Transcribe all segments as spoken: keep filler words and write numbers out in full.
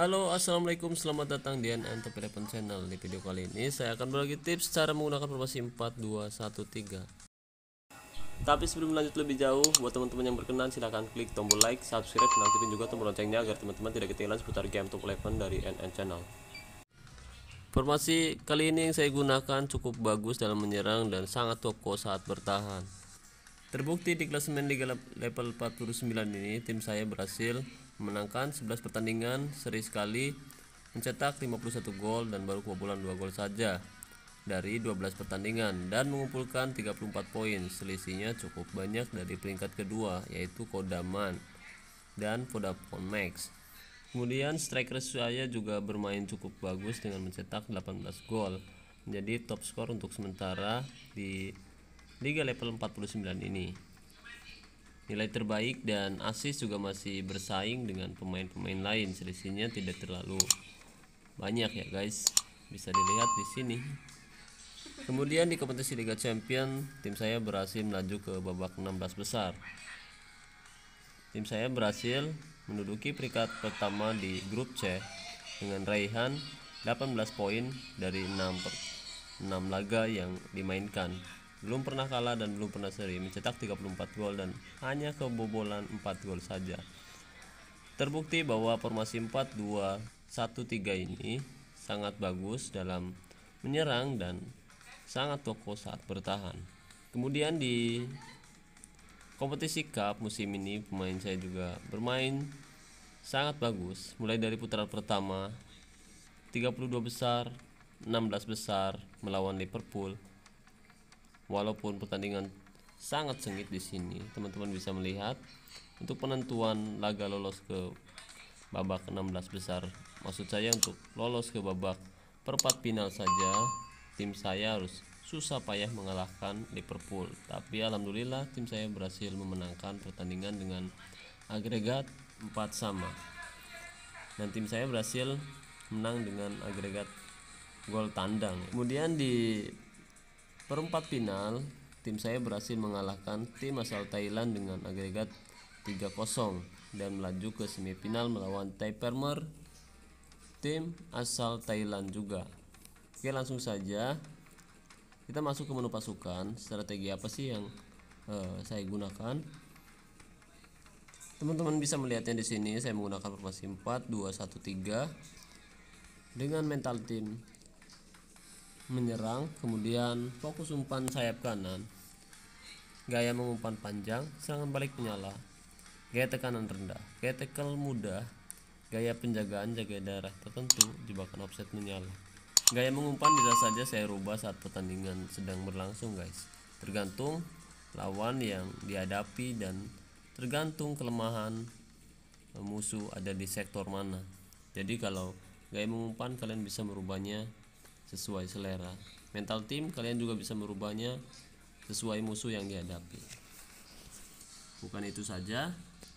Halo, assalamualaikum, selamat datang di N N Top Eleven Channel. Di video kali ini saya akan berbagi tips cara menggunakan formasi empat dua satu tiga. Tapi sebelum lanjut lebih jauh, buat teman-teman yang berkenan silahkan klik tombol like, subscribe, dan aktifin juga tombol loncengnya agar teman-teman tidak ketinggalan seputar game Top Eleven dari N N Channel. Formasi kali ini yang saya gunakan cukup bagus dalam menyerang dan sangat kokoh saat bertahan. Terbukti di klasemen Liga level empat puluh sembilan ini, tim saya berhasil memenangkan sebelas pertandingan, seri sekali, mencetak lima puluh satu gol dan baru kebobolan dua gol saja dari dua belas pertandingan dan mengumpulkan tiga puluh empat poin. Selisihnya cukup banyak dari peringkat kedua yaitu Kodaman dan Vodafone Max. Kemudian striker saya juga bermain cukup bagus dengan mencetak delapan belas gol, menjadi top skor untuk sementara di Liga level empat puluh sembilan ini. Nilai terbaik dan assist juga masih bersaing dengan pemain-pemain lain. Selisihnya tidak terlalu banyak ya guys, bisa dilihat di sini. Kemudian di kompetisi Liga Champion, tim saya berhasil melaju ke babak enam belas besar. Tim saya berhasil menduduki peringkat pertama di grup C dengan raihan delapan belas poin dari enam laga yang dimainkan. Belum pernah kalah dan belum pernah seri, mencetak tiga puluh empat gol dan hanya kebobolan empat gol saja. Terbukti bahwa formasi empat dua satu tiga ini sangat bagus dalam menyerang dan sangat kokoh saat bertahan. Kemudian di kompetisi Cup musim ini pemain saya juga bermain sangat bagus, mulai dari putaran pertama tiga puluh dua besar, enam belas besar melawan Liverpool. Walaupun pertandingan sangat sengit di sini, teman-teman bisa melihat untuk penentuan laga lolos ke babak enam belas besar. Maksud saya untuk lolos ke babak perempat final saja, tim saya harus susah payah mengalahkan Liverpool. Tapi alhamdulillah tim saya berhasil memenangkan pertandingan dengan agregat empat sama. Dan tim saya berhasil menang dengan agregat gol tandang. Kemudian di perempat final, tim saya berhasil mengalahkan tim asal Thailand dengan agregat tiga kosong dan melaju ke semifinal melawan Taipei, tim asal Thailand juga. Oke, langsung saja kita masuk ke menu pasukan. Strategi apa sih yang uh, saya gunakan? Teman-teman bisa melihatnya di sini. Saya menggunakan formasi empat dua satu tiga dengan mental tim menyerang, kemudian fokus umpan sayap kanan, gaya mengumpan panjang, serangan balik menyala, gaya tekanan rendah, gaya tackle mudah, gaya penjagaan jaga daerah tertentu, jebakan offset menyala. Gaya mengumpan bisa saja saya rubah saat pertandingan sedang berlangsung guys, tergantung lawan yang dihadapi dan tergantung kelemahan musuh ada di sektor mana. Jadi kalau gaya mengumpan kalian bisa merubahnya sesuai selera. Mental tim kalian juga bisa merubahnya sesuai musuh yang dihadapi. Bukan itu saja,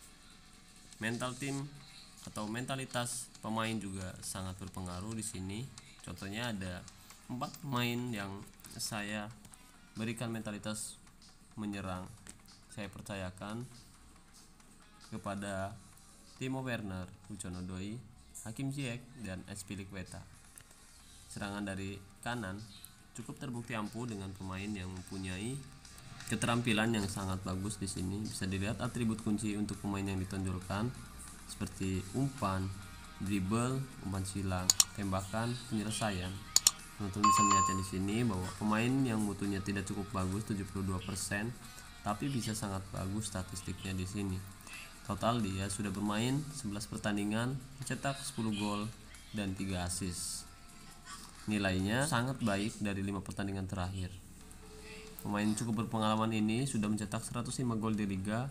mental tim atau mentalitas pemain juga sangat berpengaruh di sini. Contohnya ada empat pemain yang saya berikan mentalitas menyerang. Saya percayakan kepada Timo Werner, Hudson Odoi, Hakim Ziyech, dan Azpilicueta. Serangan dari kanan cukup terbukti ampuh dengan pemain yang mempunyai keterampilan yang sangat bagus di sini. Bisa dilihat atribut kunci untuk pemain yang ditonjolkan seperti umpan, dribble, umpan silang, tembakan, penyelesaian. Teman-teman bisa melihatnya di sini bahwa pemain yang mutunya tidak cukup bagus tujuh puluh dua persen, tapi bisa sangat bagus statistiknya di sini. Total dia sudah bermain sebelas pertandingan, mencetak sepuluh gol dan tiga assist. Nilainya sangat baik dari lima pertandingan terakhir. Pemain cukup berpengalaman ini sudah mencetak seratus lima gol di liga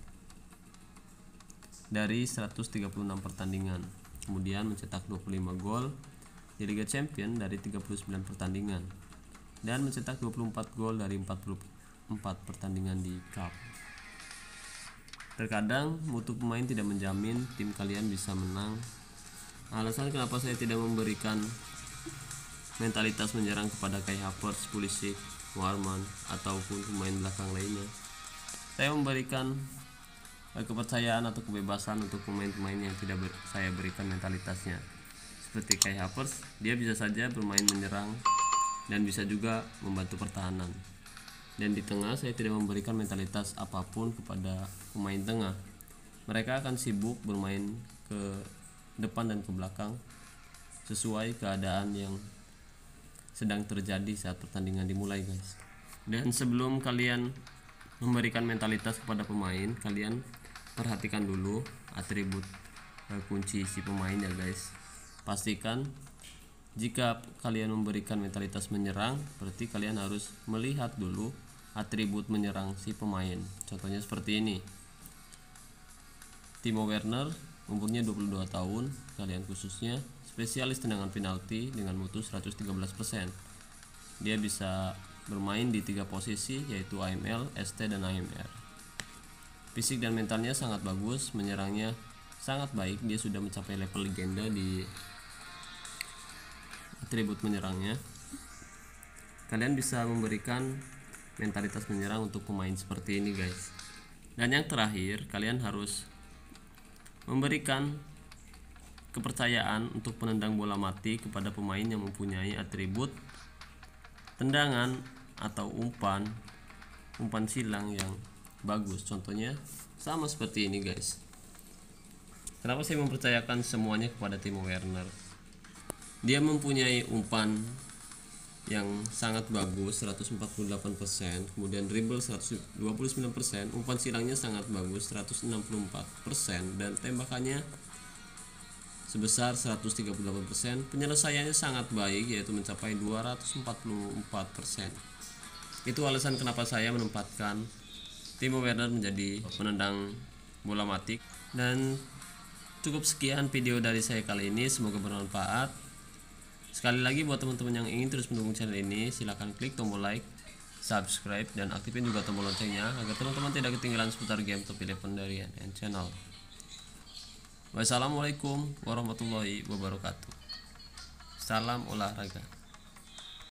dari seratus tiga puluh enam pertandingan. Kemudian mencetak dua puluh lima gol di Liga Champion dari tiga puluh sembilan pertandingan dan mencetak dua puluh empat gol dari empat puluh empat pertandingan di Cup. Terkadang mutu pemain tidak menjamin tim kalian bisa menang. Alasan kenapa saya tidak memberikan mentalitas menyerang kepada Kai Havertz, Pulisic, Warman ataupun pemain belakang lainnya, saya memberikan kepercayaan atau kebebasan untuk pemain-pemain yang tidak ber, saya berikan mentalitasnya. Seperti Kai Havertz, dia bisa saja bermain menyerang dan bisa juga membantu pertahanan. Dan di tengah saya tidak memberikan mentalitas apapun kepada pemain tengah. Mereka akan sibuk bermain ke depan dan ke belakang sesuai keadaan yang sedang terjadi saat pertandingan dimulai, guys. Dan sebelum kalian memberikan mentalitas kepada pemain, kalian perhatikan dulu atribut kunci si pemain ya, guys. Pastikan jika kalian memberikan mentalitas menyerang, berarti kalian harus melihat dulu atribut menyerang si pemain. Contohnya seperti ini. Timo Werner, umurnya dua puluh dua tahun, kalian khususnya spesialis tendangan penalti dengan mutu seratus tiga belas persen. Dia bisa bermain di tiga posisi, yaitu A M L, S T, dan A M R. Fisik dan mentalnya sangat bagus, menyerangnya sangat baik. Dia sudah mencapai level legenda di atribut menyerangnya. Kalian bisa memberikan mentalitas menyerang untuk pemain seperti ini, guys. Dan yang terakhir, kalian harus memberikan kepercayaan untuk penendang bola mati kepada pemain yang mempunyai atribut tendangan atau umpan umpan silang yang bagus. Contohnya sama seperti ini, guys. Kenapa saya mempercayakan semuanya kepada Timo Werner? Dia mempunyai umpan yang sangat bagus seratus empat puluh delapan persen, kemudian dribble seratus dua puluh sembilan persen, umpan silangnya sangat bagus seratus enam puluh empat persen, dan tembakannya sebesar seratus tiga puluh delapan persen. Penyelesaiannya sangat baik, yaitu mencapai dua ratus empat puluh empat persen. Itu alasan kenapa saya menempatkan Timo Werner menjadi penendang bola mati. Dan cukup sekian video dari saya kali ini, semoga bermanfaat. Sekali lagi buat teman-teman yang ingin terus mendukung channel ini, silahkan klik tombol like, subscribe, dan aktifin juga tombol loncengnya agar teman-teman tidak ketinggalan seputar game Top eleven dari N N Channel. Wassalamualaikum warahmatullahi wabarakatuh. Salam olahraga.